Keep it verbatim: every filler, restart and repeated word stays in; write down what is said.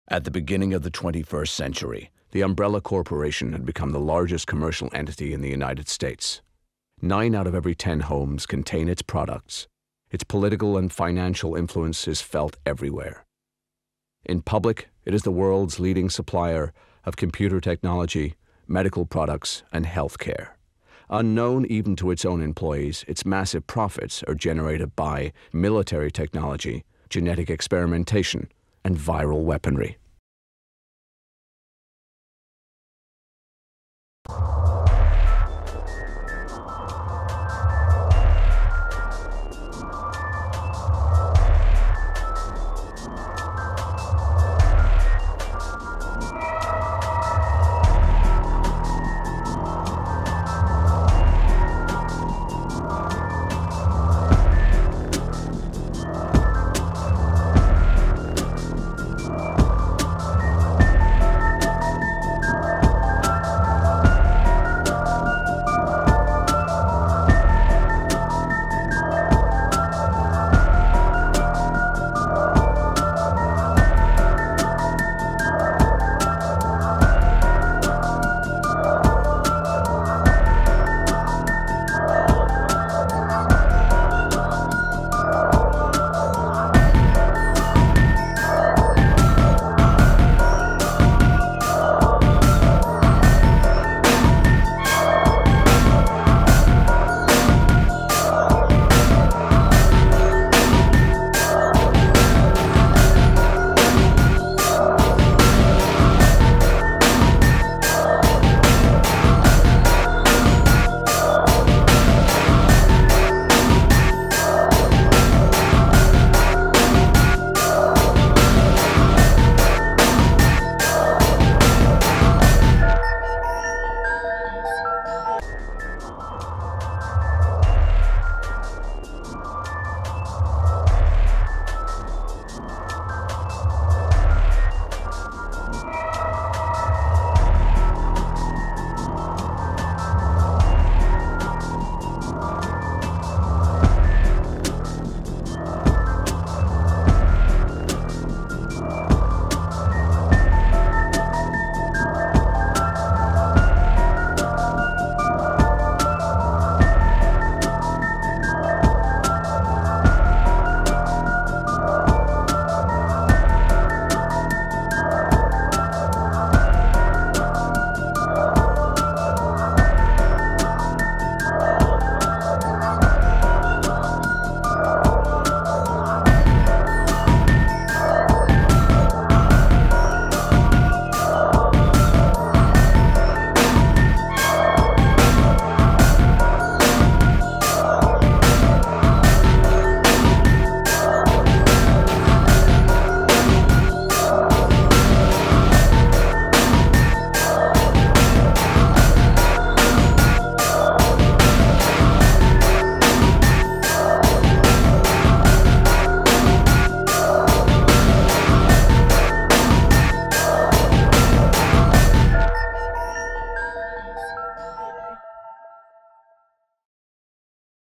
At the beginning of the twenty-first century, the Umbrella Corporation had become the largest commercial entity in the United States. Nine out of every ten homes contain its products. Its political and financial influence is felt everywhere. In public, it is the world's leading supplier of computer technology, medical products, and health care. Unknown even to its own employees, its massive profits are generated by military technology, genetic experimentation, and viral weaponry.